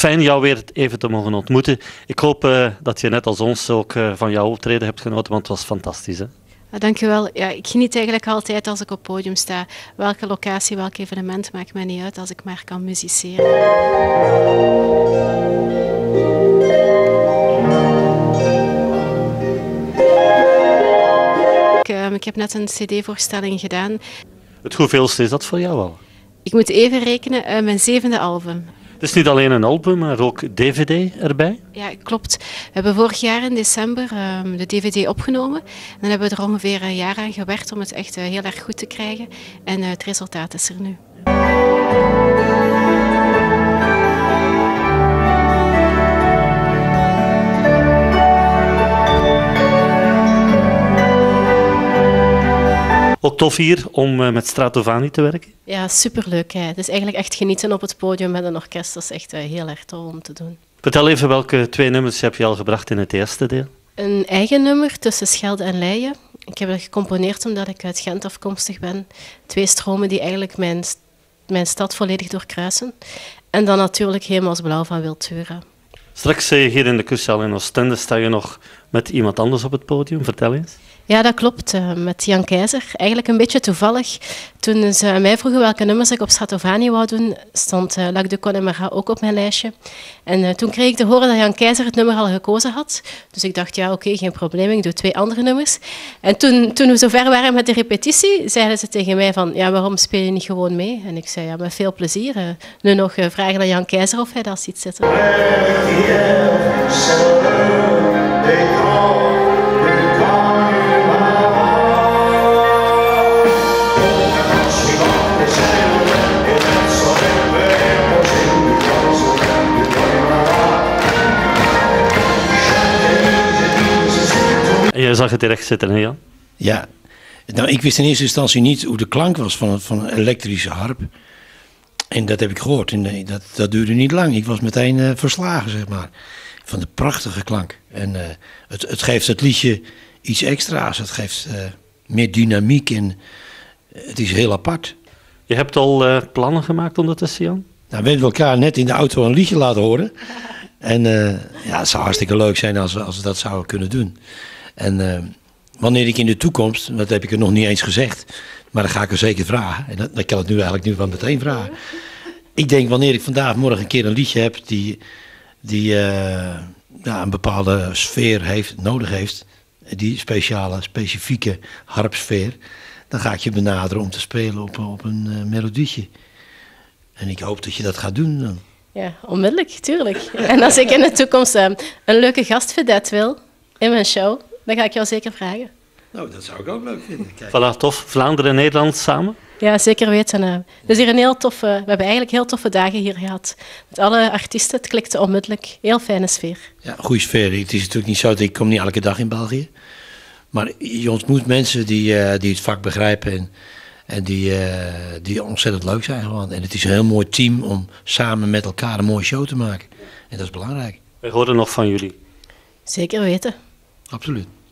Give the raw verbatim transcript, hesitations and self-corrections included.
fijn jou weer even te mogen ontmoeten. Ik hoop uh, dat je net als ons ook uh, van jouw optreden hebt genoten, want het was fantastisch. Hè? Ja, dankjewel. Ja, ik geniet eigenlijk altijd als ik op het podium sta. Welke locatie, welk evenement, maakt mij niet uit als ik maar kan musiceren. Ik, uh, ik heb net een cd-voorstelling gedaan. Het hoeveelste is dat voor jou al? Ik moet even rekenen, uh, mijn zevende album. Het is niet alleen een album, maar ook D V D erbij? Ja, klopt. We hebben vorig jaar in december uh, de D V D opgenomen. En dan hebben we er ongeveer een jaar aan gewerkt om het echt uh, heel erg goed te krijgen. En uh, het resultaat is er nu. Ook tof hier om uh, met Stratovani te werken? Ja, superleuk. Hè. Het is eigenlijk echt genieten op het podium met een orkest. Dat is echt uh, heel erg tof om te doen. Vertel even, welke twee nummers heb je al gebracht in het eerste deel? Een eigen nummer, Tussen Schelde en Leien. Ik heb dat gecomponeerd omdat ik uit Gent afkomstig ben. Twee stromen die eigenlijk mijn, mijn stad volledig doorkruisen. En dan natuurlijk Hemelsblauw van Wiltura. Straks uh, hier in de Kustzaal in Oostende sta je nog met iemand anders op het podium. Vertel eens. Ja, dat klopt. Uh, met Jan Keizer. Eigenlijk een beetje toevallig. Toen ze mij vroegen welke nummers ik op Stratovani wou doen, stond uh, Lac de Connemara ook op mijn lijstje. En uh, toen kreeg ik te horen dat Jan Keizer het nummer al gekozen had. Dus ik dacht, ja, oké, okay, geen probleem, ik doe twee andere nummers. En toen, toen we zover waren met de repetitie, zeiden ze tegen mij van, ja, waarom speel je niet gewoon mee? En ik zei, ja, met veel plezier. Uh, nu nog uh, vragen aan Jan Keizer of hij daar ziet zitten. En jij zag het terecht zitten, hè Jan? Ja. Nou, ik wist in eerste instantie niet hoe de klank was van, van een elektrische harp. En dat heb ik gehoord. En dat, dat duurde niet lang. Ik was meteen uh, verslagen, zeg maar. Van de prachtige klank. En uh, het, het geeft het liedje iets extra's. Het geeft uh, meer dynamiek en uh, het is heel apart. Je hebt al uh, plannen gemaakt ondertussen, Jan? Nou, we hebben elkaar net in de auto een liedje laten horen. En uh, ja, het zou hartstikke leuk zijn als we, als we dat zouden kunnen doen. En uh, wanneer ik in de toekomst, dat heb ik er nog niet eens gezegd, maar dan ga ik er zeker vragen. En dat, dat kan ik nu eigenlijk nu wel meteen vragen. Ik denk wanneer ik vandaag morgen een keer een liedje heb die, die uh, ja, een bepaalde sfeer heeft, nodig heeft, die speciale, specifieke harpsfeer, dan ga ik je benaderen om te spelen op, op een uh, melodietje. En ik hoop dat je dat gaat doen dan. Ja, onmiddellijk, tuurlijk. En als ik in de toekomst uh, een leuke gastvedette wil in mijn show, dan ga ik jou zeker vragen. Nou, dat zou ik ook leuk vinden. Kijk. Voilà, tof. Vlaanderen en Nederland samen? Ja, zeker weten. Uh, het is hier een heel toffe, we hebben eigenlijk heel toffe dagen hier gehad. Met alle artiesten, het klikte onmiddellijk. Heel fijne sfeer. Ja, goede sfeer. Het is natuurlijk niet zo dat ik kom niet elke dag in België. Maar je ontmoet mensen die, uh, die het vak begrijpen en, en die, uh, die ontzettend leuk zijn gewoon. En het is een heel mooi team om samen met elkaar een mooie show te maken. En dat is belangrijk. Wij horen nog van jullie. Zeker weten. Absoluut.